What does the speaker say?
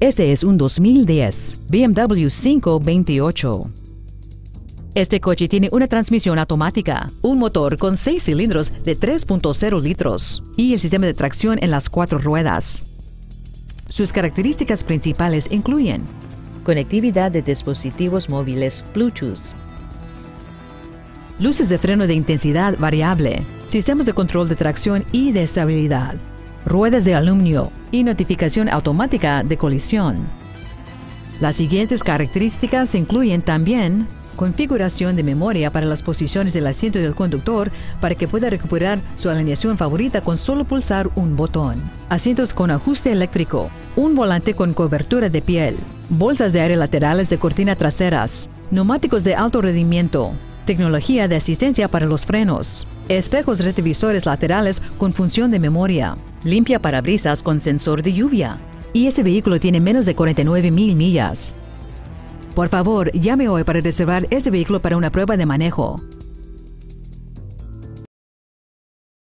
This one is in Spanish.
Este es un 2010 BMW 528. Este coche tiene una transmisión automática, un motor con 6 cilindros de 3.0 litros y el sistema de tracción en las 4 ruedas. Sus características principales incluyen conectividad de dispositivos móviles Bluetooth, luces de freno de intensidad variable, sistemas de control de tracción y de estabilidad, ruedas de aluminio y notificación automática de colisión. Las siguientes características incluyen también configuración de memoria para las posiciones del asiento del conductor para que pueda recuperar su alineación favorita con solo pulsar un botón, asientos con ajuste eléctrico, un volante con cobertura de piel, bolsas de aire laterales de cortina traseras, neumáticos de alto rendimiento, tecnología de asistencia para los frenos, espejos retrovisores laterales con función de memoria, limpia parabrisas con sensor de lluvia. Y este vehículo tiene menos de 49,000 millas. Por favor, llame hoy para reservar este vehículo para una prueba de manejo.